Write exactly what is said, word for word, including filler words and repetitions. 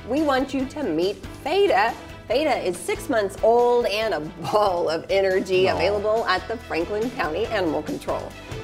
we want you to meet Feta. Feta is six months old and a ball of energy, Aw. available at the Franklin County Animal Control.